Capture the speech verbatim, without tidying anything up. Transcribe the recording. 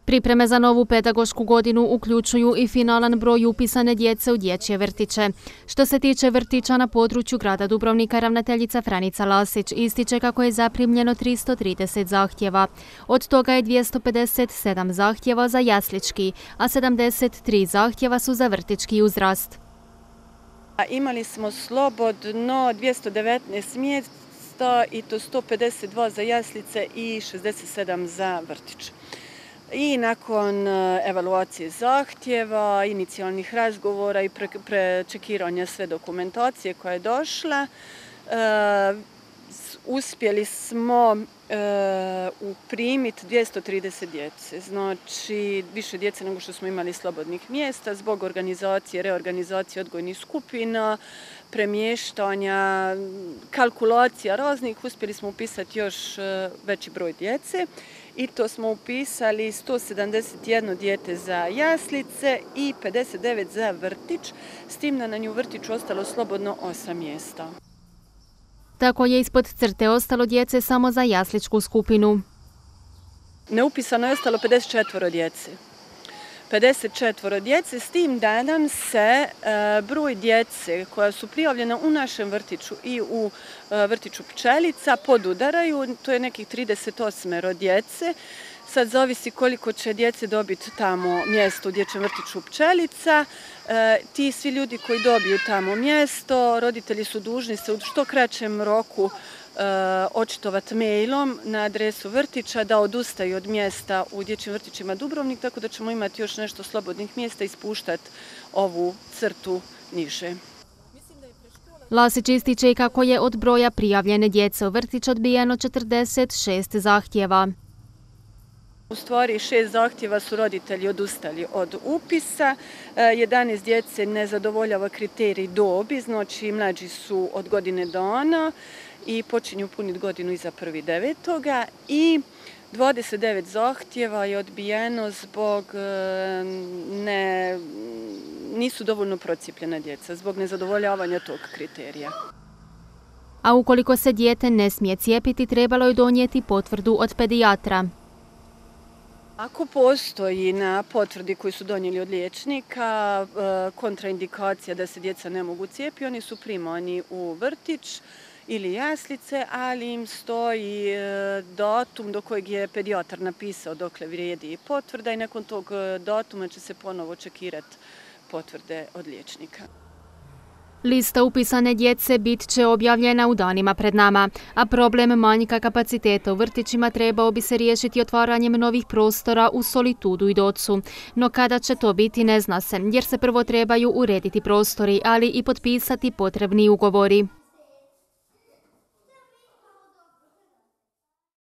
Pripreme za novu pedagošku godinu uključuju i finalan broj upisane djece u dječje vrtiće. Što se tiče vrtića na području grada Dubrovnika, ravnateljica Franica Lasić ističe kako je zaprimljeno tristo trideset zahtjeva. Od toga je dvjesto pedeset sedam zahtjeva za jaslički, a sedamdeset tri zahtjeva su za vrtićki uzrast. Imali smo slobodno dvjesto devetnaest mjesta i to sto pedeset dva za jaslice i šezdeset sedam za vrtić. I nakon evaluacije zahtjeva, inicijalnih razgovora i prečekiranja sve dokumentacije koja je došla, uspjeli smo uprimiti dvjesto trideset djece, znači više djece nego što smo imali slobodnih mjesta zbog organizacije, reorganizacije odgojnih skupina, premještanja, kalkulacija raznih. Uspjeli smo upisati još veći broj djece i to smo upisali sto sedamdeset jedno dijete za jaslice i pedeset devet za vrtić, s tim da nam je u vrtiću ostalo slobodno osam mjesta. Tako je ispod crte ostalo djece samo za jasličku skupinu. Neupisano je ostalo pedeset četiri djece. pedeset četiri djece, s tim da nam se broj djece koja su prijavljena u našem vrtiću i u vrtiću Pčelica podudaraju, to je nekih trideset osam djece. Sad zavisi koliko će djece dobiti tamo mjesto u dječjem vrtiću Pčelica. E, ti svi ljudi koji dobiju tamo mjesto, roditelji su dužni se u što kraćem roku e, očitovati mailom na adresu vrtića da odustaju od mjesta u dječjim vrtićima Dubrovnik, tako da ćemo imati još nešto slobodnih mjesta i spuštati ovu crtu niže. Lasić ističe kako je od broja prijavljene djece u vrtić odbijeno četrdeset šest zahtjeva. U stvari šest zahtjeva su roditelji odustali od upisa, jedanaest djece ne zadovoljava kriterij dobi, znači mlađi su od godine dana i počinju puniti godinu iza prvi devetoga i dvadeset devet zahtjeva je odbijeno zbog ne, nisu dovoljno procijepljena djeca, zbog nezadovoljavanja tog kriterija. A ukoliko se dijete ne smije cijepiti, trebalo je donijeti potvrdu od pedijatra. Ako postoji na potvrdi koju su donijeli od liječnika kontraindikacija da se djeca ne mogu cijepiti, oni su primani u vrtić ili jaslice, ali im stoji datum do kojeg je pedijatar napisao dokle vrijedi potvrda i nakon tog datuma će se ponovo čekirati potvrde od liječnika. Lista upisane djece bit će objavljena u danima pred nama, a problem manjka kapaciteta u vrtićima trebao bi se riješiti otvaranjem novih prostora u Solitudu i Docu. No kada će to biti ne zna se, jer se prvo trebaju urediti prostori, ali i potpisati potrebni ugovori.